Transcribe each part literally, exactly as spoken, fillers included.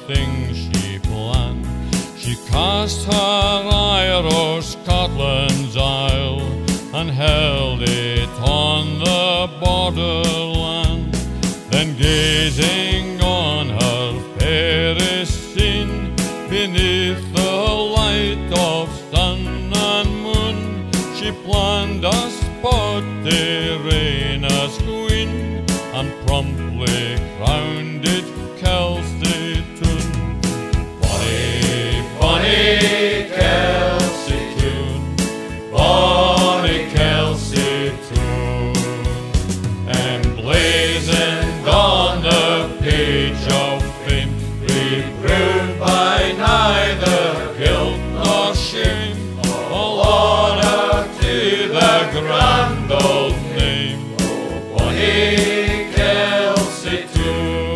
things she planned. She cast her eye o'er Scotland's isle and held it on the borderland. Then gazing on her fairest scene, beneath the light of sun and moon, she planned a spot to reign as queen, and promptly crowned it Kelsae Toon. Bonny, bonny Kelsae Toon, bonny Kelsae Toon, emblazoned on the page of fame, reproved by neither guilt nor shame, all honour to the grand old name. Oh, bonny Kelsae Toon.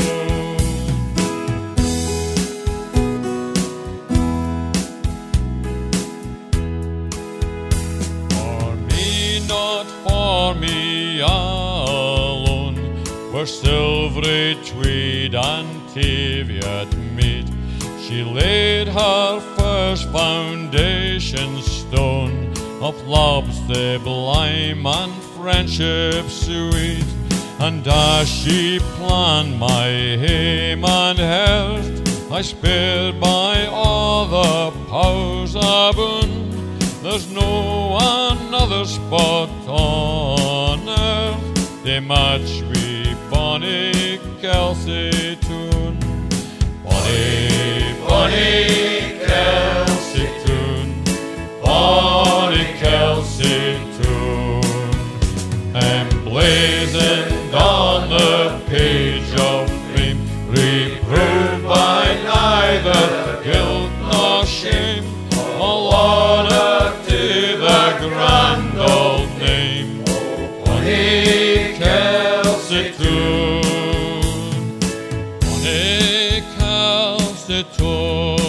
For me, not for me alone, where silvery tweed and Teviot meet, she laid her first foundation stone of love sublime and friendship sweet. And as she planned my aim and hearth, I spared by all the powers aboon. There's no another spot on earth they match we bonny Kelsae Toon. Bonny, bonny Kelsae Toon, bonny Kelsae Toon, emblazoned on the page of fame, reproved by neither guilt nor shame, all honour to the grand old name. Oh, bonny Kelsae Toon, bonny Kelsae Toon.